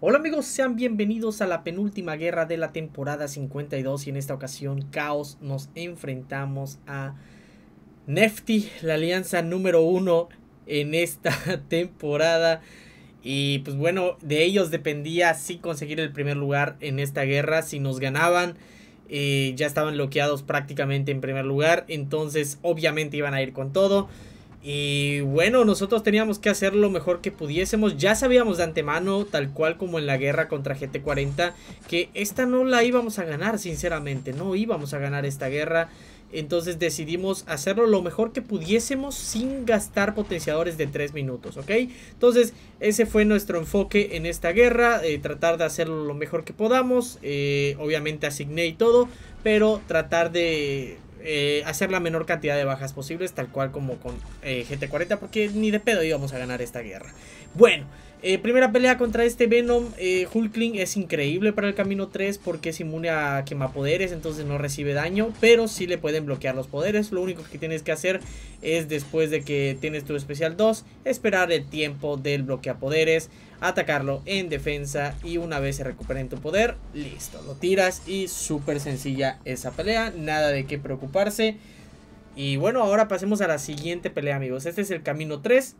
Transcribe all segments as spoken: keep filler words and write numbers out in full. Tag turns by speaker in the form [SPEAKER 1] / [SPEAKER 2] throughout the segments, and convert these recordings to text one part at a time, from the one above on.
[SPEAKER 1] Hola amigos, sean bienvenidos a la penúltima guerra de la temporada cincuenta y dos y en esta ocasión Caos nos enfrentamos a Nefty, la alianza número uno en esta temporada. Y pues bueno, de ellos dependía si conseguir el primer lugar en esta guerra. Si nos ganaban, eh, ya estaban bloqueados prácticamente en primer lugar, entonces obviamente iban a ir con todo. Y bueno, nosotros teníamos que hacer lo mejor que pudiésemos. Ya sabíamos de antemano, tal cual como en la guerra contra G T cuarenta, que esta no la íbamos a ganar, sinceramente. No íbamos a ganar esta guerra. Entonces decidimos hacerlo lo mejor que pudiésemos sin gastar potenciadores de tres minutos, ¿ok? Entonces ese fue nuestro enfoque en esta guerra. Eh, tratar de hacerlo lo mejor que podamos. Eh, obviamente asigné y todo, pero tratar de... Eh, hacer la menor cantidad de bajas posibles, tal cual como con eh, G T cuarenta, porque ni de pedo íbamos a ganar esta guerra. Bueno, eh, primera pelea contra este Venom. eh, Hulkling es increíble para el camino tres porque es inmune a quemapoderes, entonces no recibe daño, pero sí le pueden bloquear los poderes. Lo único que tienes que hacer es, después de que tienes tu especial dos, esperar el tiempo del bloqueapoderes, atacarlo en defensa y una vez se recuperen tu poder, listo, lo tiras y súper sencilla esa pelea, nada de qué preocuparse. Y bueno, ahora pasemos a la siguiente pelea, amigos. Este es el camino tres.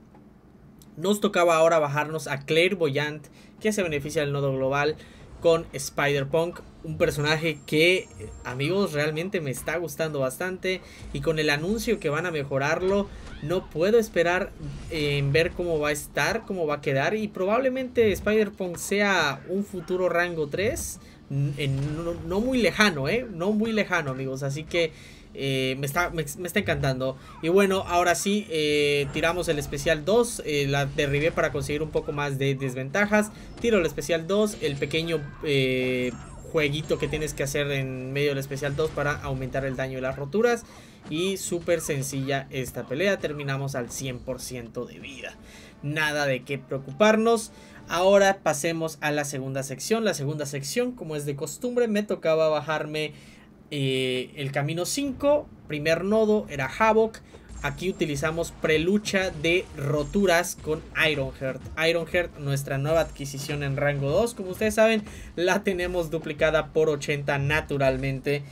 [SPEAKER 1] Nos tocaba ahora bajarnos a Clairvoyant, que se beneficia del nodo global con Spider-Punk, un personaje que, amigos, realmente me está gustando bastante. Y con el anuncio que van a mejorarlo, no puedo esperar en ver cómo va a estar, cómo va a quedar. Y probablemente Spider-Punk sea un futuro rango tres, en, no, no muy lejano, ¿eh? No muy lejano, amigos. Así que Eh, me, está, me, me está encantando. Y bueno, ahora sí, eh, tiramos el especial dos. eh, La derribé para conseguir un poco más de desventajas. Tiro el especial dos. El pequeño eh, jueguito que tienes que hacer en medio del especial dos para aumentar el daño y las roturas. Y súper sencilla esta pelea. Terminamos al cien por ciento de vida. Nada de qué preocuparnos. Ahora pasemos a la segunda sección. La segunda sección, como es de costumbre, me tocaba bajarme Eh, el camino cinco, primer nodo era Havoc. Aquí utilizamos prelucha de roturas con Ironheart. Ironheart, nuestra nueva adquisición en rango dos. Como ustedes saben, la tenemos duplicada por ochenta naturalmente.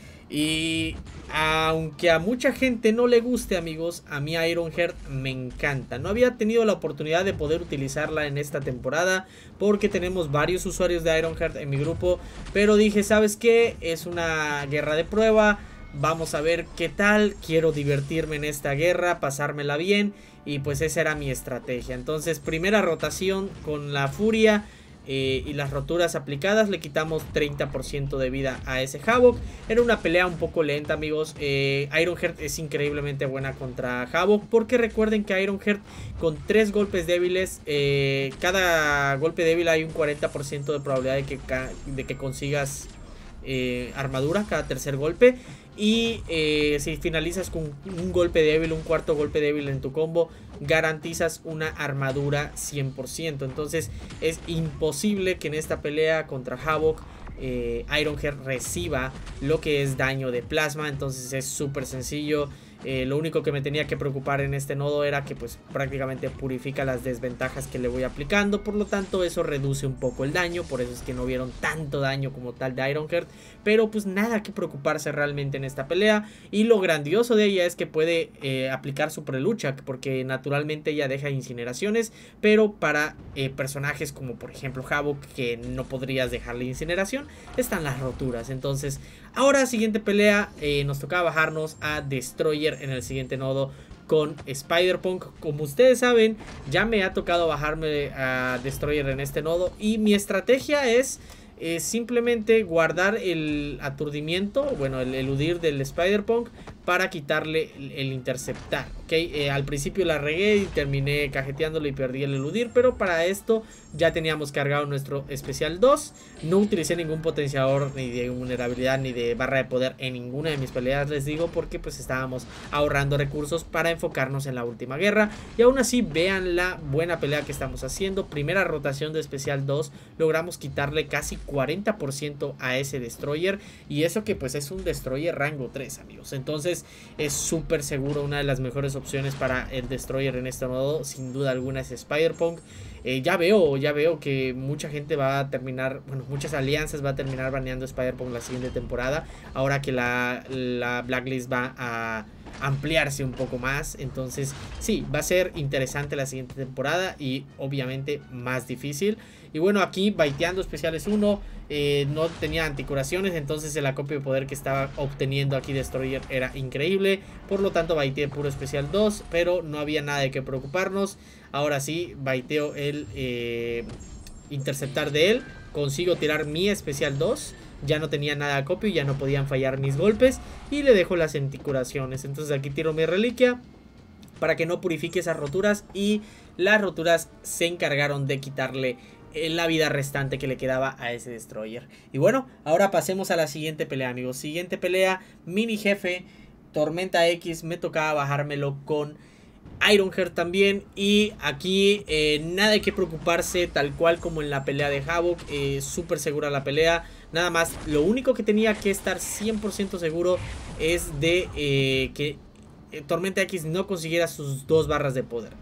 [SPEAKER 1] Y aunque a mucha gente no le guste, amigos, a mí Ironheart me encanta. No había tenido la oportunidad de poder utilizarla en esta temporada porque tenemos varios usuarios de Ironheart en mi grupo. Pero dije, ¿sabes qué? Es una guerra de prueba. Vamos a ver qué tal. Quiero divertirme en esta guerra, pasármela bien. Y pues esa era mi estrategia. Entonces, primera rotación con la furia Eh, y las roturas aplicadas, le quitamos treinta por ciento de vida a ese Havoc. Era una pelea un poco lenta, amigos. eh, Ironheart es increíblemente buena contra Havoc, porque recuerden que Ironheart con tres golpes débiles, eh, cada golpe débil hay un cuarenta por ciento de probabilidad de que, de que consigas eh, armadura cada tercer golpe. Y eh, si finalizas con un golpe débil, un cuarto golpe débil en tu combo, garantizas una armadura cien por ciento. Entonces es imposible que en esta pelea contra Havoc eh, Ironheart reciba lo que es daño de plasma. Entonces es súper sencillo. Eh, lo único que me tenía que preocupar en este nodo era que pues prácticamente purifica las desventajas que le voy aplicando. Por lo tanto eso reduce un poco el daño. Por eso es que no vieron tanto daño como tal de Ironheart. Pero pues nada que preocuparse realmente en esta pelea. Y lo grandioso de ella es que puede eh, aplicar su prelucha, porque naturalmente ella deja incineraciones. Pero para eh, personajes como por ejemplo Havoc, que no podrías dejarle incineración, están las roturas. Entonces ahora siguiente pelea, eh, nos tocaba bajarnos a Destroyer en el siguiente nodo con Spider-Punk. Como ustedes saben, ya me ha tocado bajarme a Destroyer en este nodo. Y mi estrategia es eh, simplemente guardar el aturdimiento, bueno, el eludir del Spider-Punk, para quitarle el, el interceptar, ¿ok? Eh, al principio la regué y terminé cajeteándolo y perdí el eludir, pero para esto ya teníamos cargado nuestro especial dos. No utilicé ningún potenciador ni de vulnerabilidad ni de barra de poder en ninguna de mis peleas, les digo, porque pues estábamos ahorrando recursos para enfocarnos en la última guerra. Y aún así, vean la buena pelea que estamos haciendo. Primera rotación de especial dos, logramos quitarle casi cuarenta por ciento a ese Destroyer, y eso que pues es un Destroyer rango tres, amigos. Entonces es súper seguro, una de las mejores opciones para el Destroyer en este modo, sin duda alguna, es Spider-Punk. eh, ya veo, ya veo que mucha gente va a terminar, bueno, muchas alianzas va a terminar baneando Spider-Punk la siguiente temporada, ahora que la, la Blacklist va a ampliarse un poco más. Entonces sí, va a ser interesante la siguiente temporada y obviamente más difícil. Y bueno, aquí baiteando especiales uno, eh, no tenía anticuraciones, entonces el acopio de poder que estaba obteniendo aquí Destroyer era increíble. Por lo tanto baiteé puro especial dos, pero no había nada de qué preocuparnos. Ahora sí, baiteo el eh, interceptar de él, consigo tirar mi especial dos. Ya no tenía nada de acopio, ya no podían fallar mis golpes y le dejo las anticuraciones. Entonces aquí tiro mi reliquia para que no purifique esas roturas, y las roturas se encargaron de quitarle la vida restante que le quedaba a ese Destroyer. Y bueno, ahora pasemos a la siguiente pelea, amigos. Siguiente pelea, mini jefe, Tormenta X. Me tocaba bajármelo con Ironheart también. Y aquí eh, nada de que preocuparse, tal cual como en la pelea de Havoc. eh, Súper segura la pelea. Nada más, lo único que tenía que estar cien por ciento seguro es de eh, que Tormenta X no consiguiera sus dos barras de poder.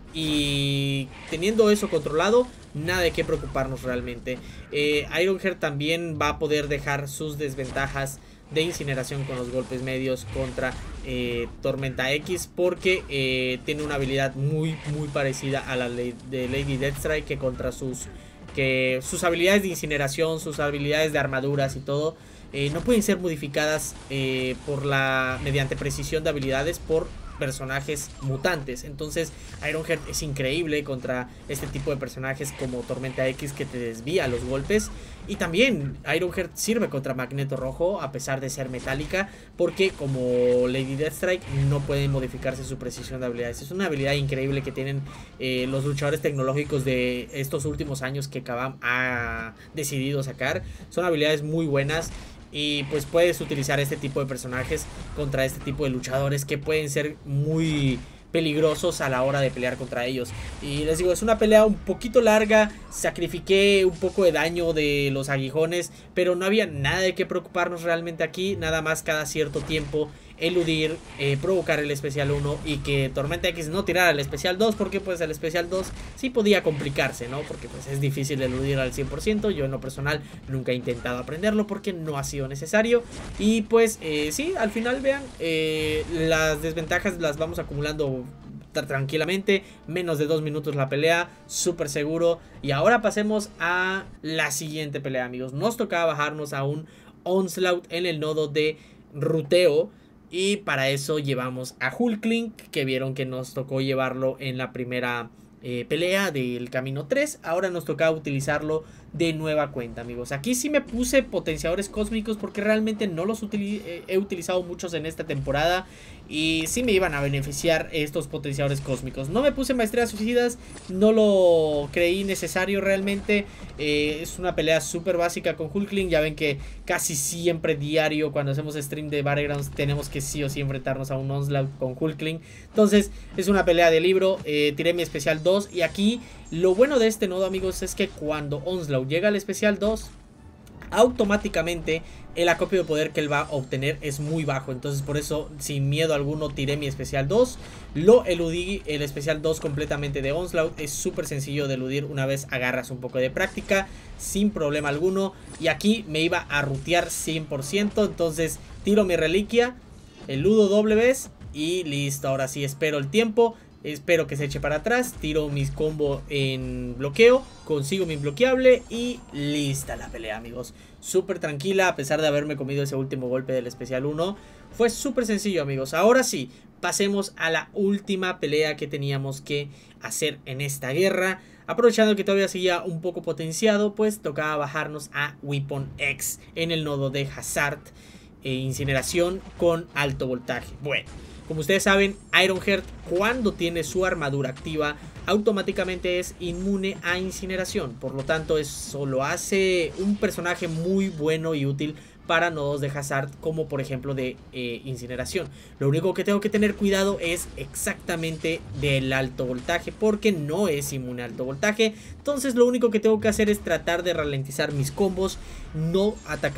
[SPEAKER 1] Y teniendo eso controlado, nada de qué preocuparnos realmente. eh, Ironheart también va a poder dejar sus desventajas de incineración con los golpes medios contra eh, Tormenta X, porque eh, tiene una habilidad muy muy parecida a la de Lady Deathstrike, que contra sus que sus habilidades de incineración, sus habilidades de armaduras y todo eh, no pueden ser modificadas eh, por la mediante precisión de habilidades por personajes mutantes. Entonces Ironheart es increíble contra este tipo de personajes como Tormenta X, que te desvía los golpes. Y también Ironheart sirve contra Magneto Rojo, a pesar de ser metálica, porque como Lady Deathstrike no puede modificarse su precisión de habilidades. Es una habilidad increíble que tienen eh, los luchadores tecnológicos de estos últimos años que Kabam ha decidido sacar. Son habilidades muy buenas. Y pues puedes utilizar este tipo de personajes contra este tipo de luchadores que pueden ser muy peligrosos a la hora de pelear contra ellos. Y les digo, es una pelea un poquito larga. Sacrifiqué un poco de daño de los aguijones, pero no había nada de qué preocuparnos realmente aquí. Nada más cada cierto tiempo eludir, eh, provocar el especial uno y que Tormenta X no tirara el especial dos, porque pues el especial dos sí podía complicarse, ¿no? Porque pues es difícil eludir al cien por ciento. Yo en lo personal nunca he intentado aprenderlo porque no ha sido necesario. Y pues eh, sí, al final vean, eh, las desventajas las vamos acumulando tranquilamente. Menos de dos minutos la pelea, súper seguro. Y ahora pasemos a la siguiente pelea, amigos. Nos tocaba bajarnos a un Onslaught en el nodo de ruteo. Y para eso llevamos a Hulkling, que vieron que nos tocó llevarlo en la primera eh, pelea del camino tres. Ahora nos tocaba utilizarlo de nueva cuenta, amigos. Aquí sí me puse potenciadores cósmicos porque realmente no los utili eh, he utilizado muchos en esta temporada. Y sí me iban a beneficiar estos potenciadores cósmicos. No me puse maestrías suicidas, no lo creí necesario realmente. eh, Es una pelea súper básica con Hulkling. Ya ven que casi siempre diario cuando hacemos stream de Battlegrounds tenemos que sí o sí enfrentarnos a un Onslaught con Hulkling. Entonces es una pelea de libro. eh, Tiré mi especial dos. Y aquí lo bueno de este nodo, amigos, es que cuando Onslaught llega al especial dos, automáticamente el acopio de poder que él va a obtener es muy bajo. Entonces por eso sin miedo alguno tiré mi especial dos. Lo eludí el especial dos completamente de Onslaught. Es súper sencillo de eludir una vez agarras un poco de práctica, sin problema alguno. Y aquí me iba a rutear cien por ciento. Entonces tiro mi reliquia, eludo doble vez y listo. Ahora sí espero el tiempo. Espero que se eche para atrás, tiro mis combo en bloqueo, consigo mi bloqueable y lista la pelea, amigos. Súper tranquila, a pesar de haberme comido ese último golpe del especial uno. Fue súper sencillo, amigos. Ahora sí, pasemos a la última pelea que teníamos que hacer en esta guerra. Aprovechando que todavía seguía un poco potenciado, pues tocaba bajarnos a Weapon X en el nodo de Hazard e incineración con alto voltaje. Bueno, como ustedes saben, Ironheart cuando tiene su armadura activa automáticamente es inmune a incineración. Por lo tanto eso lo hace un personaje muy bueno y útil para nodos de Hazard, como por ejemplo de eh, incineración. Lo único que tengo que tener cuidado es exactamente del alto voltaje, porque no es inmune a alto voltaje. Entonces lo único que tengo que hacer es tratar de ralentizar mis combos, no atacar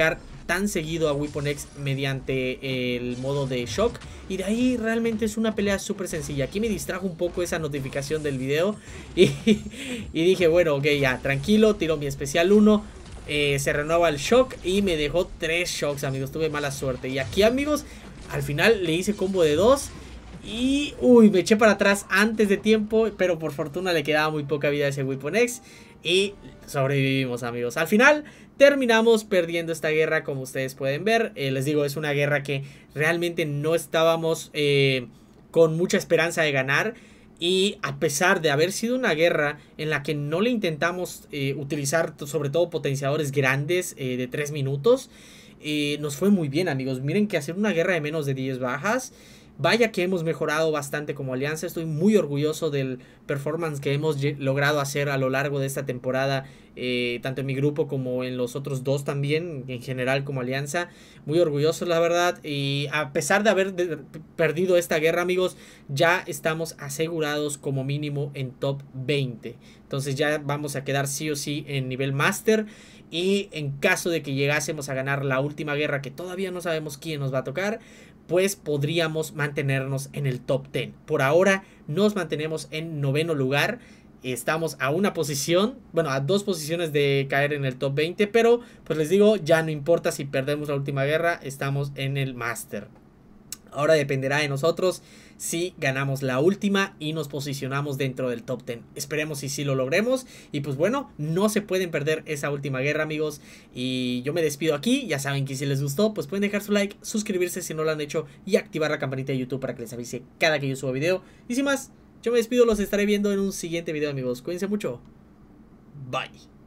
[SPEAKER 1] tan seguido a Weapon X mediante el modo de shock. Y de ahí realmente es una pelea súper sencilla. Aquí me distrajo un poco esa notificación del video. Y, y dije, bueno, ok, ya, tranquilo, tiro mi especial uno. Eh, se renueva el shock y me dejó tres shocks, amigos. Tuve mala suerte. Y aquí, amigos, al final le hice combo de dos. Y, uy, me eché para atrás antes de tiempo. Pero por fortuna le quedaba muy poca vida a ese Weapon X. Y sobrevivimos, amigos. Al final terminamos perdiendo esta guerra, como ustedes pueden ver. eh, Les digo, es una guerra que realmente no estábamos eh, con mucha esperanza de ganar. Y a pesar de haber sido una guerra en la que no le intentamos eh, utilizar sobre todo potenciadores grandes eh, de tres minutos, eh, nos fue muy bien, amigos. Miren que hacer una guerra de menos de diez bajas, vaya que hemos mejorado bastante como alianza. Estoy muy orgulloso del performance que hemos logrado hacer a lo largo de esta temporada, eh, tanto en mi grupo como en los otros dos también, en general como alianza. Muy orgulloso, la verdad. Y a pesar de haber de perdido esta guerra, amigos, ya estamos asegurados como mínimo en top veinte. Entonces ya vamos a quedar sí o sí en nivel Master. Y en caso de que llegásemos a ganar la última guerra, que todavía no sabemos quién nos va a tocar, pues podríamos mantenernos en el top diez. Por ahora nos mantenemos en noveno lugar. Estamos a una posición, bueno, a dos posiciones de caer en el top veinte. Pero pues les digo, ya no importa si perdemos la última guerra, estamos en el Master. Ahora dependerá de nosotros si ganamos la última y nos posicionamos dentro del top diez. Esperemos si sí lo logremos. Y pues bueno, no se pueden perder esa última guerra, amigos. Y yo me despido aquí. Ya saben que si les gustó, pues pueden dejar su like, suscribirse si no lo han hecho y activar la campanita de YouTube para que les avise cada que yo suba video. Y sin más, yo me despido, los estaré viendo en un siguiente video, amigos. Cuídense mucho. Bye.